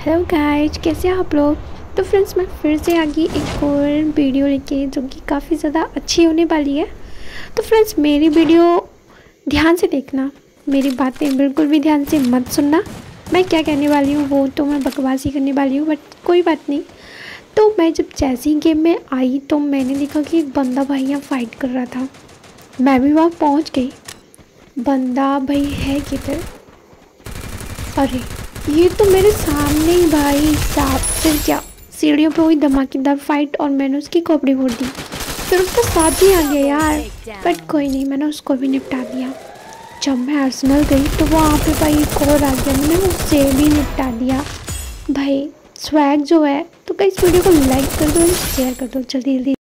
Hello guys, कैसे हैं आप लोग। तो फ्रेंड्स, मैं फिर से आ गई एक और वीडियो लेके जो कि काफ़ी ज़्यादा अच्छी होने वाली है। तो फ्रेंड्स, मेरी वीडियो ध्यान से देखना, मेरी बातें बिल्कुल भी ध्यान से मत सुनना। मैं क्या कहने वाली हूँ वो तो मैं बकवास ही करने वाली हूँ, बट कोई बात नहीं। तो मैं जब जैसे ही गेम में आई तो मैंने देखा कि एक बंदा भाई यहाँ फाइट कर रहा था। मैं भी वहाँ पहुँच गई। बंदा भाई है किधर? अरे ये तो मेरे सामने ही भाई साहब। फिर क्या, सीढ़ियों पे हुई धमाकेदार फाइट और मैंने उसकी खोपड़ी फोड़ दी। फिर उसका साथ भी आ गया यार, बट कोई नहीं, मैंने उसको भी निपटा दिया। जब मैं अर्सेनल गई तो वहाँ पे भाई एक और आ गया, मैंने उससे भी निपटा दिया भाई। स्वैग जो है, तो कहीं इस वीडियो को लाइक कर दो और शेयर कर दो जल्दी जल्दी।